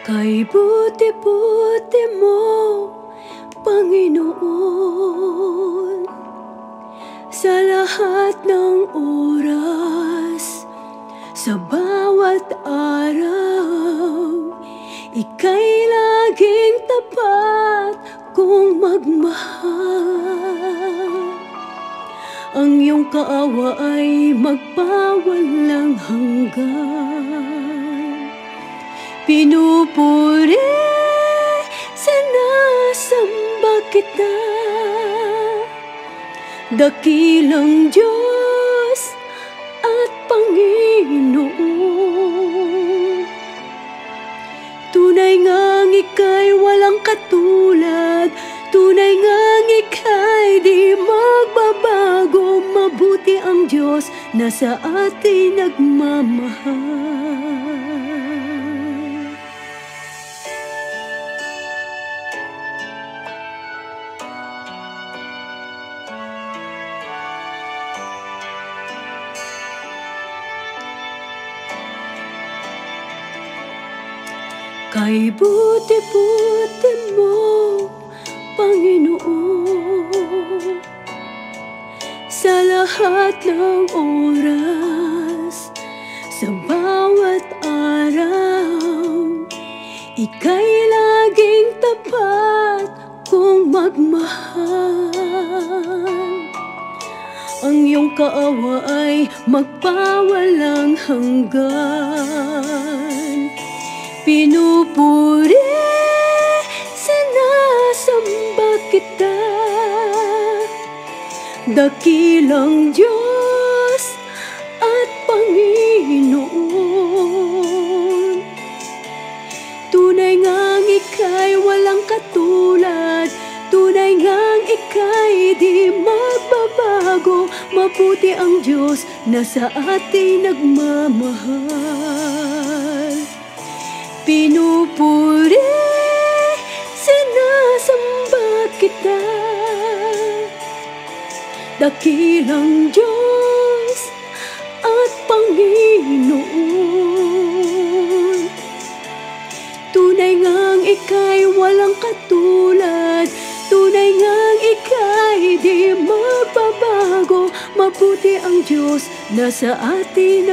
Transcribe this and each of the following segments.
Kay buti-buti mo, Panginoon, sa lahat ng oras, sa bawat araw, ika'y laging tapat kong magmahal. Ang iyong kaawa ay magpawalang hanggan. Pinupuri, sinasamba kita, dakilang Diyos at Panginoon. Tunay ngang ika'y walang katulad, tunay ngang ika'y di magbabago. Mabuti ang Diyos na sa atin nagmamahal. Kay buti-buti mo, Panginoon, sa lahat ng oras, sa bawat araw, ika'y laging tapat kong magmahal. Ang iyong kaawa ay magpawalang hanggan. Pinupuri, sinasamba kita, dakilang Diyos at Panginoon. Tunay ngang ika'y walang katulad, tunay ngang ika'y di magbabago. Mabuti ang Diyos na sa atin nagmamahal. Pinupuri, sinasamba kita, dakilang Diyos at Panginoon. Tunay ngang ika'y walang katulad, tunay ngang ika'y di magbabago. Mabuti ang Diyos na sa atin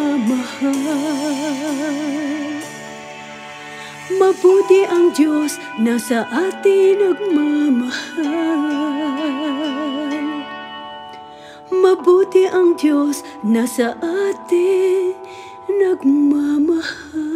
nagmamahal. Mabuti ang Diyos na sa atin nagmamahal. Mabuti ang Diyos na sa atin nagmamahal.